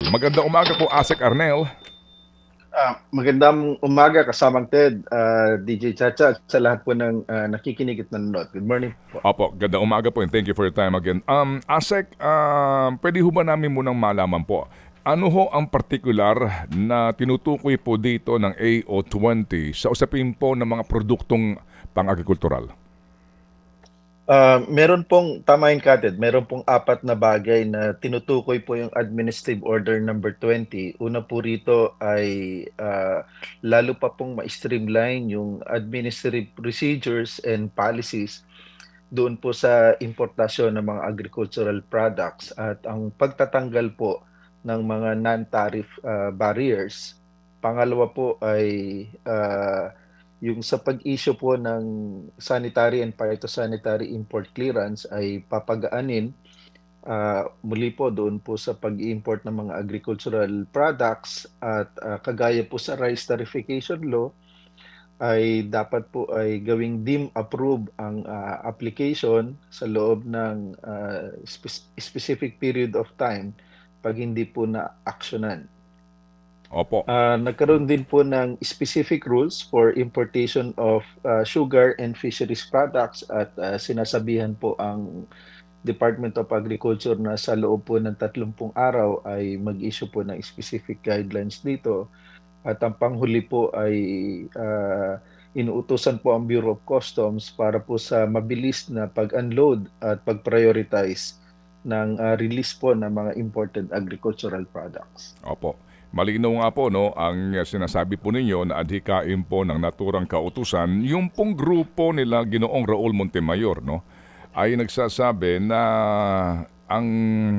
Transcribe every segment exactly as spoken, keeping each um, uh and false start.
Magandang umaga po, Asek Arnel. Ah, magandang umaga kasamang Ted, ah, D J Chacha, at sa lahat po ng ah, nakikinig at nanonood. Good morning po. Opo, gandang umaga po and thank you for your time again. Um, Asek, uh, pwede ho ba namin munang malaman po, ano ho ang partikular na tinutukoy po dito ng A O twenty sa usapin po ng mga produktong pang-agrikultural? Ah, meron pong, tama yung Ted, meron pong apat na bagay na tinutukoy po yung Administrative Order number twenty. Una po rito ay ah, lalo pa pong ma-streamline yung administrative procedures and policies doon po sa importasyon ng mga agricultural products at ang pagtatanggal po ng mga non-tariff ah, barriers. Pangalawa po ay ah, yung sa pag-issue po ng sanitary and phytosanitary import clearance ay papagaanin ah, muli po doon po sa pag-import ng mga agricultural products at ah, kagaya po sa rice tarification law ay dapat po ay gawing deem approve ang ah, application sa loob ng ah, spe- specific period of time pag hindi po na-actionan. Opo. Ah, nagkaroon din po ng specific rules for importation of ah, sugar and fisheries products at ah, sinasabihan po ang Department of Agriculture na sa loob po ng tatlumpung araw ay mag-issue po ng specific guidelines dito. At ang panghuli po ay ah, inuutosan po ang Bureau of Customs para po sa mabilis na pag-unload at pag-prioritize ng ah, release po ng mga imported agricultural products. Opo. Malinaw nga po, no, ang uh, sinasabi po ninyo na adhikain po ng naturang kautusan, yung pong grupo nila Ginoong Raul Montemayor, no, ay nagsasabi na ang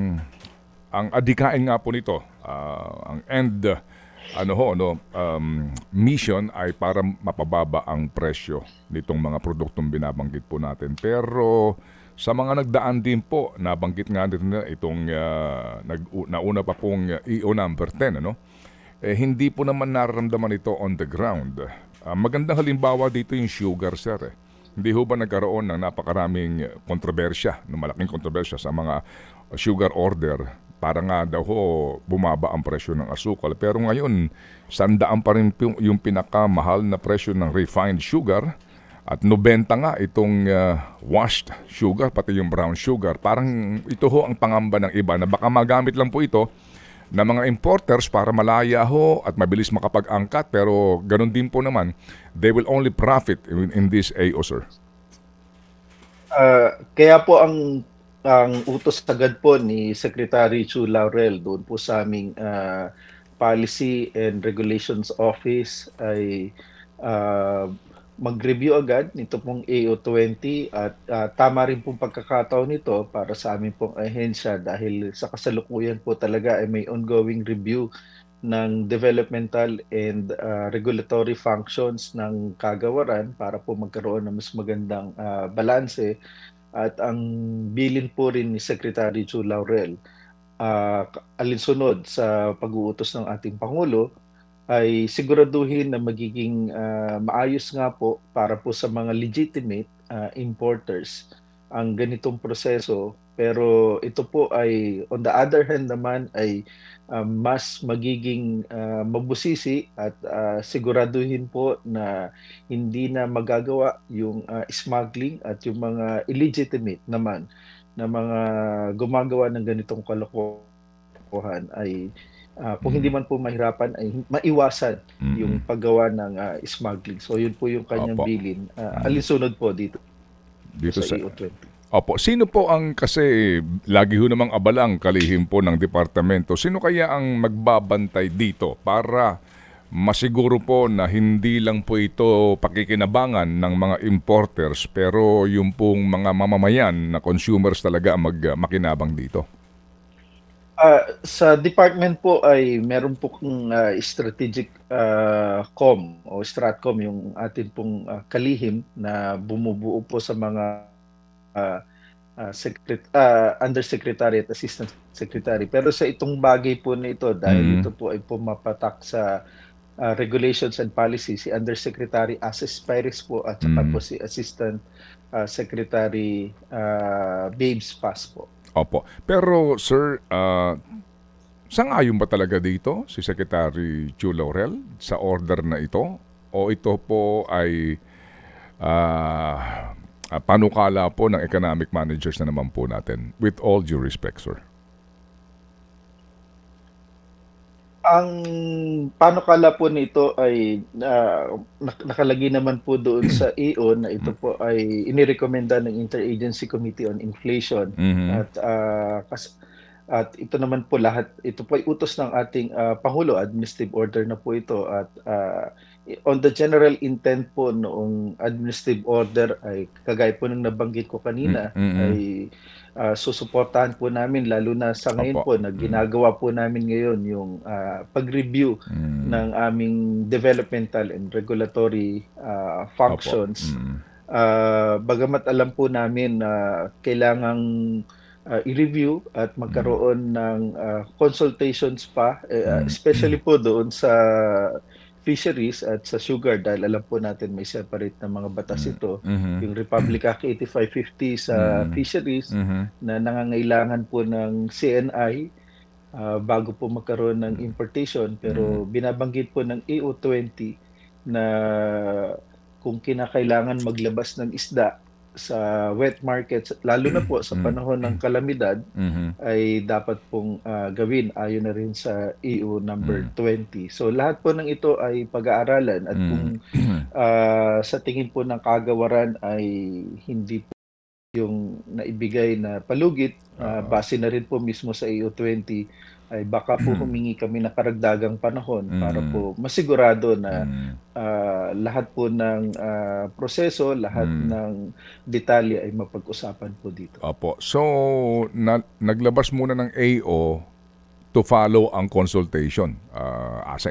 ang adhikain nga po nito, ah, ang end uh, ano ho, no, um, mission ay para mapababa ang presyo nitong mga produktong binabanggit po natin. Pero sa mga nagdaan din po, nabanggit nga din na itong uh, nag, nauna pa pong uh, E O number ten, ano? Eh, hindi po naman nararamdaman ito on the ground. Ah, magandang halimbawa dito yung sugar, sir. Eh. Hindi ho ba nagkaroon ng napakaraming kontrobersya, ng malaking kontrobersya sa mga sugar order para nga daw ho bumaba ang presyo ng asukal. Pero ngayon, sandaan pa rin yung, yung pinakamahal na presyo ng refined sugar at nobenta nga itong uh, washed sugar, pati yung brown sugar. Parang ito ho ang pangamba ng iba na baka magamit lang po ito na mga importers para malaya ho at mabilis makapag-angkat, pero ganun din po naman, they will only profit in, in this A O, sir. Ah, kaya po ang ang utos agad po ni Secretary Chu Laurel doon po sa aming ah, Policy and Regulations Office ay ah, mag-review agad nito pong A O twenty at ah, tama rin pong pagkakataon nito para sa amin pong ahensya dahil sa kasalukuyan po talaga ay may ongoing review ng developmental and ah, regulatory functions ng kagawaran para po magkaroon ng mas magandang ah, balanse at ang bilin po rin ni Secretary Chu Laurel ah, alinsunod sa pag-uutos ng ating Pangulo ay siguraduhin na magiging ah, maayos nga po para po sa mga legitimate ah, importers ang ganitong proseso. Pero ito po ay on the other hand naman ay ah, mas magiging ah, mabusisi at ah, siguraduhin po na hindi na magagawa yung ah, smuggling at yung mga illegitimate naman na mga gumagawa ng ganitong kalokohan ay ah, kung hindi Mm. man po mahirapan ay maiwasan Mm-mm. yung paggawa ng ah, smuggling. So yun po yung kanyang Opo. bilin. Ah, Mm. alinsunod po dito Dito sa sa... A O twenty. Opo, sino po ang kasi lagi ho namang abalang kalihim po ng departamento. Sino kaya ang magbabantay dito para masiguro po na hindi lang po ito pakikinabangan ng mga importers pero yung pong mga mamamayan na consumers talaga ang mag, makinabang dito? Ah, sa department po ay meron po kung ah, strategic ah, com o stratcom yung atin pong ah, kalihim na bumubuo po sa mga ah, ah, secret, ah, undersecretary at assistant secretary. Pero sa itong bagay po na ito, dahil Mm. ito po ay pumapatak sa ah, regulations and policy, si Undersecretary Asis Pires po at saka po Mm. si Assistant ah, Secretary ah, Babes Paz po. Opo. Pero sir, ah, Sang-ayon ba talaga dito si Secretary Chu Laurel sa order na ito? O ito po ay ah, ah, panukala po ng economic managers na naman po natin? With all due respect, sir. Ang panukala po nito ay ah, nak- nakalagay naman po doon sa A O na ito po ay inirekomenda ng Interagency Committee on Inflation Mhm. at ah, kas- at ito naman po lahat ito po ay utos ng ating ah, Pangulo, administrative order na po ito at ah, on the general intent po noong administrative order ay kagaya po ng nabanggit ko Mm, kanina mm. ay ah, susuportahan po namin lalo na sa ngayon Opo. po na Mm. ginagawa po namin ngayon yung ah, pag-review Mm. ng aming developmental and regulatory ah, Opo. functions. Mm. Ah, bagamat alam po namin na kailangang ah, i-review at magkaroon ng ah, consultations pa, eh, ah, Mm. especially po doon sa fisheries at sa sugar dahil alam po natin may separate na mga batas ito. Mhm. Yung Republic Act eighty-five fifty sa Mm. fisheries Mhm. na nangangailangan po ng C N I ah, bago po magkaroon ng importation pero binabanggit po ng A O twenty na kung kinakailangan maglabas ng isda sa wet markets lalo na po sa panahon ng kalamidad Mhm. ay dapat pong ah, gawin ayon na rin sa A O number twenty. So lahat po ng ito ay pag-aaralan at kung ah, sa tingin po ng kagawaran ay hindi po yung naibigay na palugit ah, base na rin po mismo sa A O twenty ay baka po humingi kami ng karagdagang panahon para po masigurado na ah, lahat po ng ah, proseso, lahat ng detalye ay mapag-usapan po dito. Opo. So, na, naglabas muna ng A O to follow ang consultation, uh, ASEC.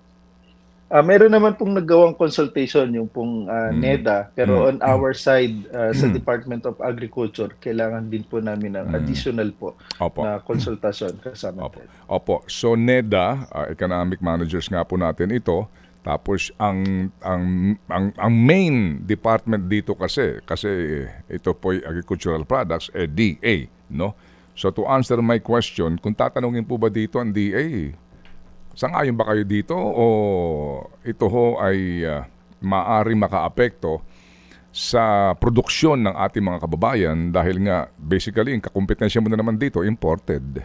Ah, meron naman pong naggawang consultation yung pong ah, NEDA pero on our side ah, sa Department of Agriculture kailangan din po namin ng additional po Opo. na konsultasyon kasama Opo. natin. Opo. So, NEDA, uh, economic managers nga po natin ito. Tapos ang ang ang ang main department dito kasi kasi ito po ay agricultural products eh D A, no? So to answer my question, kung tatanungin po ba dito ang D A, sang-ayon ba kayo dito o ito ho ay uh, maari makaapekto sa produksyon ng ating mga kababayan dahil nga basically ang kakumpetensya mo na naman dito imported.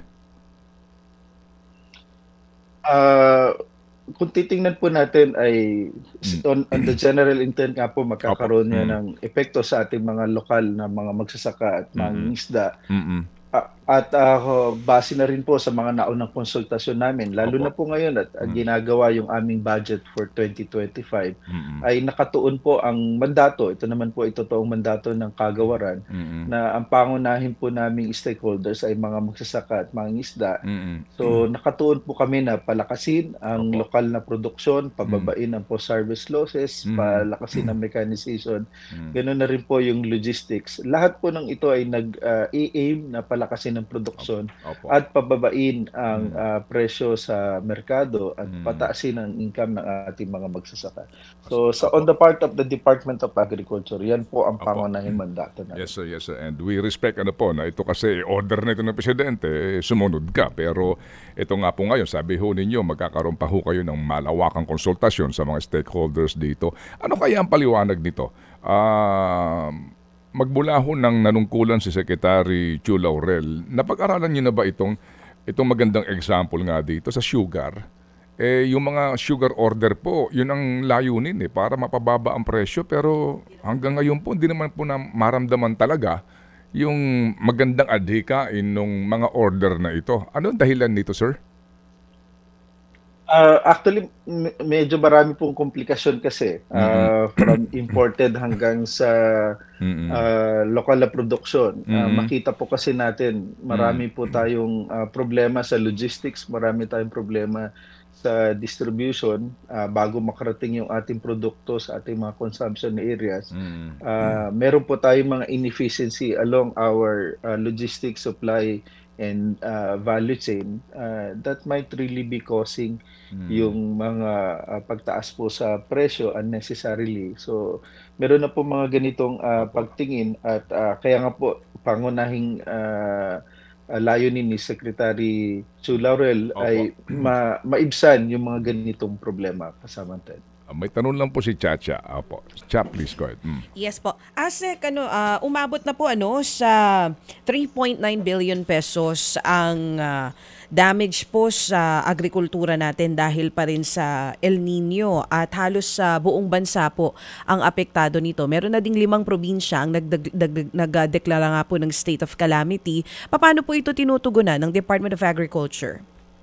Ah, kung titingnan po natin ay on, on the general intent nga po magkakaroon niya ng epekto sa ating mga lokal na mga magsasaka at mangingisda. Mm. Ah, at ah, base na rin po sa mga naunang konsultasyon namin, lalo Opo. na po ngayon at ah, ginagawa yung aming budget for twenty twenty-five, ay nakatuon po ang mandato, ito naman po ay totoong mandato ng kagawaran, na ang pangunahin po naming stakeholders ay mga magsasaka at mangingisda. Mm. So nakatuon po kami na palakasin ang Opo. lokal na produksyon, pababain ang post-harvest losses, Mhm. palakasin ang mechanization, ganoon na rin po yung logistics. Lahat po ng ito ay nag-aim na palakasin ang produksyon Opo. at pababain ang ah, presyo sa merkado at pataasin ang income ng ating mga magsasaka. So sa on the part of the Department of Agriculture, yan po ang pangunahing mandato natin. Yes sir, yes sir. And we respect ano po na ito kasi order na ito ng presidente, eh, sumunod ka. Pero ito nga po ngayon, sabi ho ninyo, magkakaroon pa ho kayo ng malawakang konsultasyon sa mga stakeholders dito. Ano kaya ang paliwanag nito? Ah... Magmula ho ng nanungkulan si Secretary Chu Laurel, napag-aralan niyo na ba itong, itong magandang example nga dito sa sugar? Eh, yung mga sugar order po, yun ang layunin eh, para mapababa ang presyo. Pero hanggang ngayon po, hindi naman po na maramdaman talaga yung magandang adhikain ng mga order na ito. Ano ang dahilan nito, sir? Uh, actually, me- medyo marami pong komplikasyon kasi uh, from imported hanggang sa uh, lokal na produksyon. Uh, makita po kasi natin, marami po tayong uh, problema sa logistics, marami tayong problema sa distribution uh, bago makarating yung ating produkto sa ating mga consumption areas. Uh, meron po tayong mga inefficiency along our uh, logistics supply and uh, value chain uh, that might really be causing yung mga uh, pagtaas po sa presyo unnecessarily. So, meron na po mga ganitong uh, pagtingin at uh, kaya nga po pangunahing uh, uh, layunin ni Secretary Chu Laurel Opo. ay ma maibsan yung mga ganitong problema pasamantan. Ah, may tanong lang po si Chacha. Opo. Cha, please go ahead. Mm. Yes po. Asek, ano, ah, umabot na po ano sa three point nine billion pesos ang ah, damage po sa agrikultura natin dahil pa rin sa El Nino at halos sa buong bansa po ang apektado nito. Meron na ding limang probinsya ang nagdag- nagdag- nagdeklara nga po ng state of calamity. Paano po ito tinutugunan ng Department of Agriculture?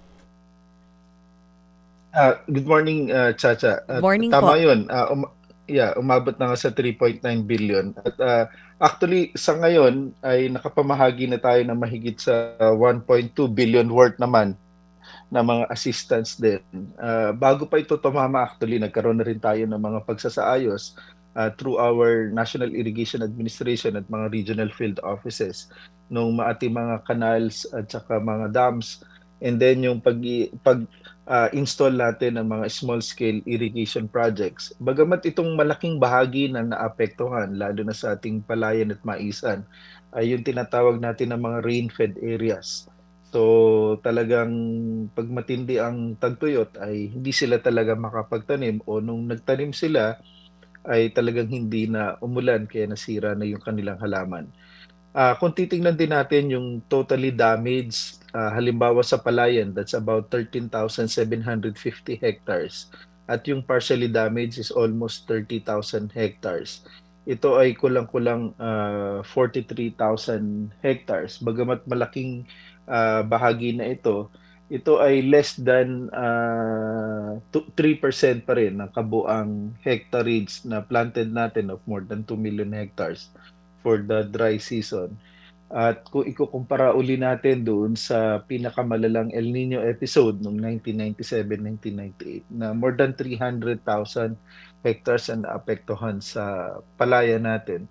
Ah, good morning, uh, Chacha. At Morning tama po. 'yun. Ah, um- yeah, umabot na nga sa three point nine billion. At ah, actually sa ngayon ay nakapamahagi na tayo ng mahigit sa one point two billion worth naman na mga assistance din. Ah, bago pa ito tumama actually, nagkaroon na rin tayo ng mga pagsasaayos ah, through our National Irrigation Administration at mga regional field offices nung ating mga canals at saka mga dams, and then yung pag pag ah, install natin ng mga small scale irrigation projects. Bagamat itong malaking bahagi na naapektuhan lalo na sa ating palayan at maisan ay yung tinatawag natin ng mga rain-fed areas. So talagang pag matindi ang tagtuyot ay hindi sila talaga makapagtanim, o nung nagtanim sila ay talagang hindi na umulan kaya nasira na yung kanilang halaman. Ah, kung titingnan din natin yung totally damaged, ah, halimbawa sa palayan, that's about thirteen thousand seven hundred fifty hectares. At yung partially damaged is almost thirty thousand hectares. Ito ay kulang-kulang ah, forty-three thousand hectares. Bagamat malaking ah, bahagi na ito, ito ay less than ah, two- three percent pa rin ng kabuang hectareage na planted natin of more than two million hectares for the dry season. At kung ikukumpara uli natin doon sa pinakamalalang El Nino episode noong nineteen ninety-seven nineteen ninety-eight na more than three hundred thousand hectares ang naapektuhan sa palaya natin.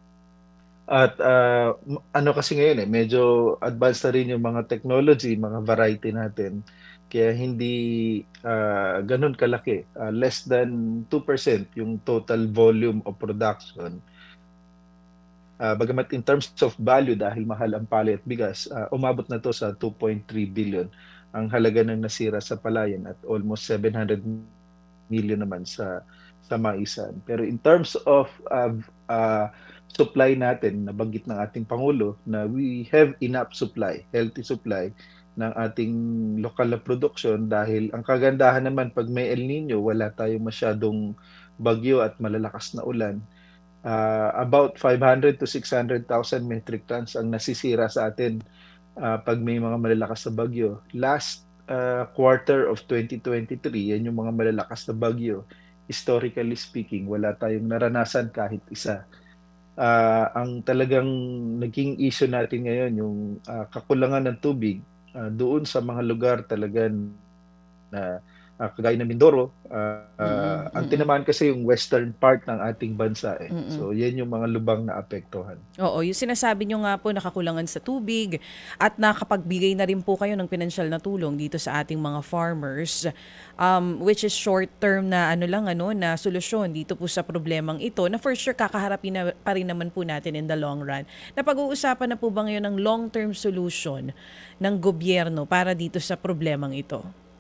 At ah, m- ano kasi ngayon eh, medyo advanced na rin yung mga technology, mga variety natin. Kaya hindi ah, ganun kalaki. Ah, less than two percent yung total volume of production. Ah, bagamat in terms of value, dahil mahal ang palay at bigas, ah, umabot na to sa two point three billion ang halaga ng nasira sa palayan at almost seven hundred million naman sa sa maisan. Pero in terms of uh, uh, supply natin, nabanggit ng ating Pangulo na we have enough supply, healthy supply ng ating lokal na production, dahil ang kagandahan naman pag may El Nino, wala tayong masyadong bagyo at malalakas na ulan. Uh, about five hundred to six hundred thousand metric tons ang nasisira sa atin uh, pag may mga malalakas na bagyo. Last uh, quarter of twenty twenty-three, yan yung mga malalakas na bagyo. Historically speaking, wala tayong naranasan kahit isa. Uh, ang talagang naging issue natin ngayon, yung uh, kakulangan ng tubig uh, doon sa mga lugar talaga na uh, kagaya ng Mindoro, uh, uh, Mm-mm, ang mm-mm, tinamaan kasi yung western part ng ating bansa eh. mm-mm. So yan yung mga lubang na apektuhan. Oo, yung sinasabi nyo nga po nakakulangan sa tubig at nakapagbigay na rin po kayo ng pinansyal na tulong dito sa ating mga farmers, um, which is short-term na ano lang ano na solusyon dito po sa problemang ito na for sure kakaharapin na pa rin naman po natin in the long run. Napag-uusapan na po ba ngayon ng long-term solution ng gobyerno para dito sa problemang ito?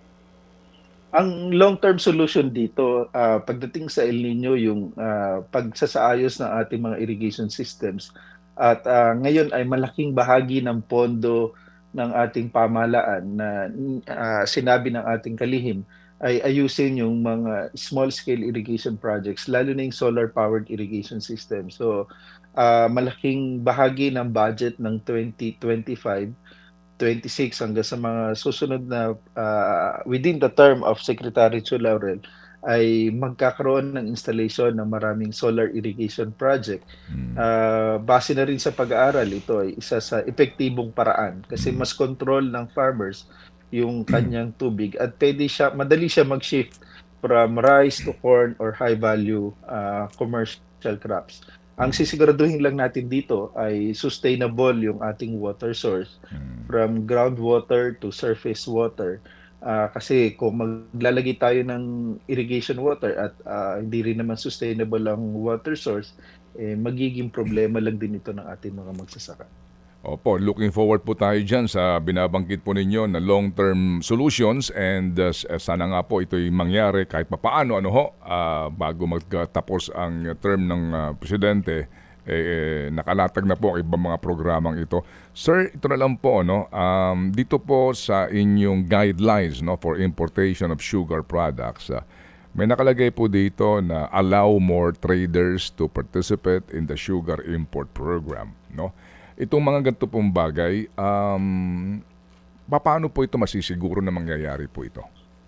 Ang long-term solution dito, ah, pagdating sa El Nino, yung ah, pagsasaayos ng ating mga irrigation systems. At ah, ngayon ay malaking bahagi ng pondo ng ating pamahalaan na ah, sinabi ng ating kalihim ay ayusin yung mga small-scale irrigation projects, lalo na yung solar-powered irrigation system. So, ah, malaking bahagi ng budget ng twenty twenty-five twenty-six hanggang sa mga susunod na uh, within the term of Secretary Chu Laurel ay magkakaroon ng installation ng maraming solar irrigation project. Mm. Uh, base na rin sa pag-aaral, ito ay isa sa epektibong paraan kasi Mm. mas control ng farmers yung kanyang tubig at pwede siya, madali siya mag-shift from rice to corn or high value uh, commercial crops. Ang sisiguraduhin lang natin dito ay sustainable yung ating water source Mm. from groundwater to surface water. Ah, kasi kung maglalagay tayo ng irrigation water at ah, hindi rin naman sustainable ang water source, eh, magiging problema lang din ito ng ating mga magsasaka. Opo, looking forward po tayo dyan sa binabanggit po ninyo na long-term solutions and uh, s- uh, sana nga po ito'y mangyari kahit papaano ano ho, ah, bago magtapos ang term ng ah, presidente, eh, eh, nakalatag na po ang ibang mga programang ito. Sir, ito na lang po, no? Um, dito po sa inyong guidelines no, for importation of sugar products, ah, may nakalagay po dito na allow more traders to participate in the sugar import program, no? Itong mga ganito pong bagay, um, paano po ito masisiguro na mangyayari po ito?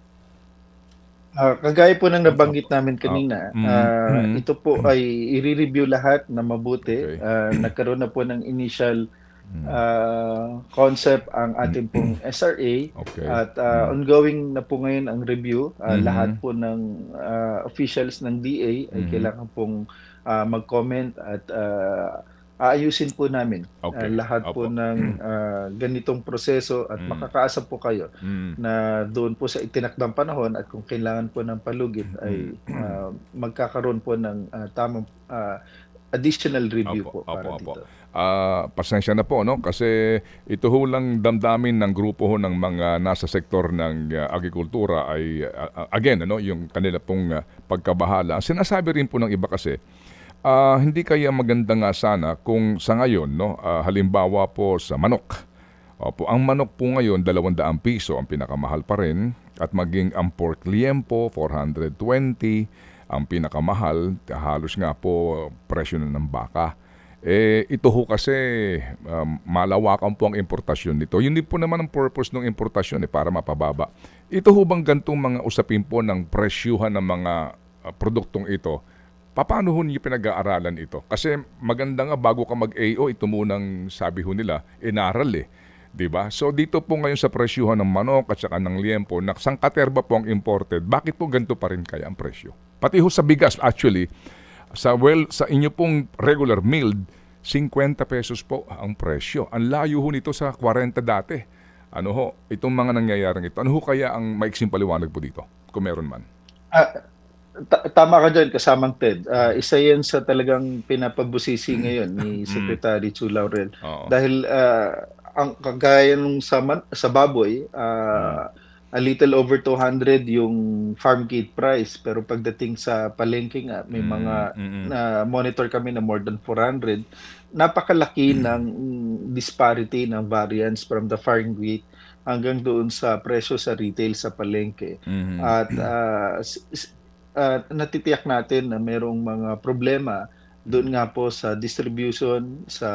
Ah, kagaya po ng nabanggit namin Ah, kanina, mm, ah, mm. ito po ay i-review lahat na mabuti. Okay. Ah, nagkaroon na po ng initial Mm. ah, concept ang ating pong S R A Okay. at ah, Mm. ongoing na po ngayon ang review. Ah, Mhm. Lahat po ng ah, officials ng D A ay Mhm. kailangan pong ah, mag-comment at ah, aayusin po namin ah, Okay. lahat po Opo. ng ah, ganitong proseso at Mm. makakaasa po kayo Mm. na doon po sa itinakdang panahon at kung kailangan po ng palugit ay Mm. ah, magkakaroon po ng ah, tamang ah, additional review Opo, po para opo, opo. dito. Ah, pasensya na po, no? Kasi ito ho lang damdamin ng grupo ho ng mga nasa sektor ng ah, agrikultura ay, ah, ah, again, ano, yung kanila pong ah, pagkabahala. Sinasabi rin po ng iba kasi, ah, hindi kaya maganda nga sana kung sa ngayon, no, ah, halimbawa po sa manok. Opo, ang manok po ngayon, dalawang daang piso ang pinakamahal pa rin. At maging ang pork liempo, four hundred twenty ang pinakamahal. Halos nga po presyo na ng baka. Eh, ito ho kasi um, malawakan po ang importasyon nito. Yun din po naman ang purpose ng importasyon eh, para mapababa. Ito ho bang gantong mga usapin po ng presyuhan ng mga uh, produktong ito, paano ho niyo pinag-aaralan ito? Kasi maganda nga bago ka mag-A O, ito munang sabi ho nila, inaral eh. Diba? So dito po ngayon sa presyuhan ng manok at saka ng liempo, na sangkaterba po ang imported, bakit po ganito pa rin kaya ang presyo? Pati ho sa bigas actually, sa well sa inyo pong regular milled, fifty pesos po ang presyo. Ang layo ho nito sa forty dati. Ano ho, itong mga nangyayaring ito. Ano ho kaya ang maiksing paliwanag po dito? Kung meron man. Ah, ta- tama ka dyan, kasamang Ted. Ah, isa yan sa talagang pinapabusisi ngayon ni Secretary Chu Laurel. Oo. Dahil ah, ang kagaya nung sa, man- sa baboy, ah, a little over two hundred yung farm gate price. Pero pagdating sa palengke nga, may Mm, mga mm, na monitor kami na more than four hundred. Napakalaki ng mm, disparity ng variance from the farm gate hanggang doon sa presyo sa retail sa palengke. mhm. At ah, s- s- ah, natitiyak natin na merong mga problema doon nga po sa distribution, sa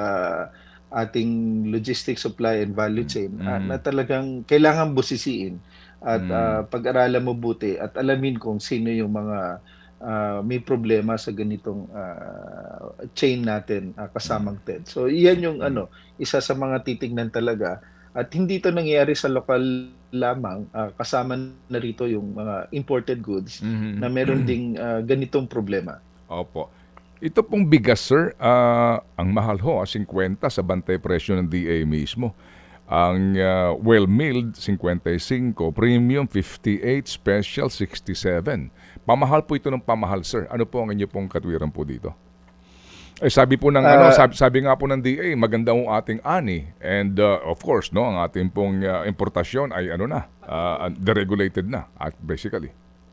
ating logistics supply and value chain ah, Mhm. na talagang kailangan busisiin at Mm. ah, pag-aralan mo buti at alamin kung sino yung mga ah, may problema sa ganitong ah, chain natin ah, kasamang Ted. So iyan yung ano, isa sa mga titignan talaga at hindi ito nangyayari sa lokal lamang, ah, kasama na rito yung mga imported goods Mhm. na meron ding ah, ganitong problema. Opo. Ito pong bigas, sir, ah, ang mahal ho, ah, fifty sa bantay presyo ng D A mismo. Ang ah, well-milled, fifty-five, premium, fifty-eight, special, sixty-seven. Pamahal po ito ng pamahal, sir. Ano po ang inyo pong katwiran po dito? Eh, sabi po ng ano, Ah, sabi, sabi nga po ng D A, maganda ang ating ani. And uh, of course, no, ang ating pong uh, importasyon ay ano na, uh, deregulated na, at basically.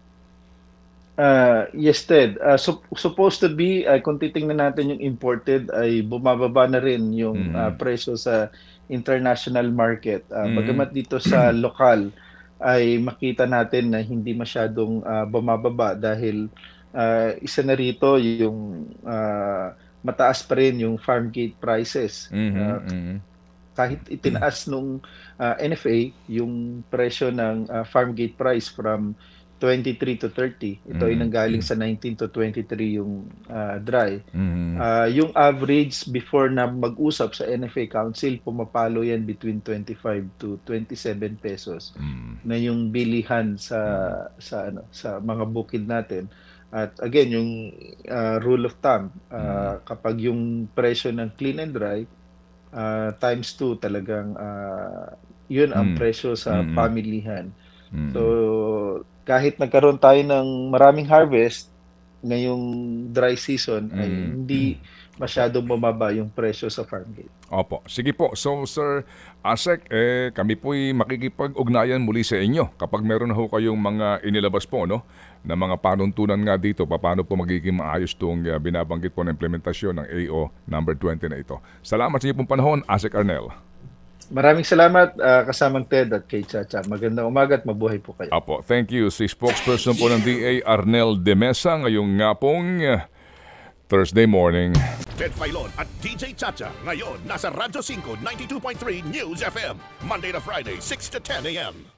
Uh, yes, Ted. Uh, sup- supposed to be, uh, kung titingnan natin yung imported, ay bumababa na rin yung uh, Mhm. presyo sa international market. Uh, Mhm. Bagamat dito sa lokal, ay makita natin na hindi masyadong uh, bumababa dahil uh, isa na rito yung uh, mataas pa rin yung farm gate prices. Mhm, Uh, mhm. kahit itinaas nung uh, N F A yung presyo ng uh, farm gate price from twenty-three to thirty. Ito ay Mm. nanggaling sa nineteen to twenty-three yung uh, dry. Mhm. Uh, yung average before na mag-usap sa N F A Council, pumapalo yan between twenty-five to twenty-seven pesos Mm. na yung bilihan sa sa ano sa mga bukid natin. At again, yung uh, rule of thumb, uh, kapag yung presyo ng clean and dry uh, times two talagang uh, yun ang Mm. presyo sa Mm. pamilihan. Mm. So, kahit nagkaroon tayo ng maraming harvest ngayong dry season ay Mm. hindi masyadong bumaba yung presyo sa farm gate. Opo. Sige po. So, Sir Asek, eh, kami po'y makikipag-ugnayan muli sa inyo kapag meron na ho kayong mga inilabas po, no? Na mga panuntunan nga dito, paano po magiging maayos itong uh, binabanggit po na implementasyon ng A O number twenty na ito. Salamat sa inyo pong panahon, Asek Arnel. Maraming salamat, uh, kasamang Ted at kay Chacha. Magandang umaga at mabuhay po kayo. Opo. Thank you. Si spokesperson po ng D A, Arnel De Mesa, ngayong nga pong uh, Thursday morning. Ted Filon at D J Chacha. Ngayon, nasa Radyo five, ninety-two point three News F M. Monday to Friday, six to ten a m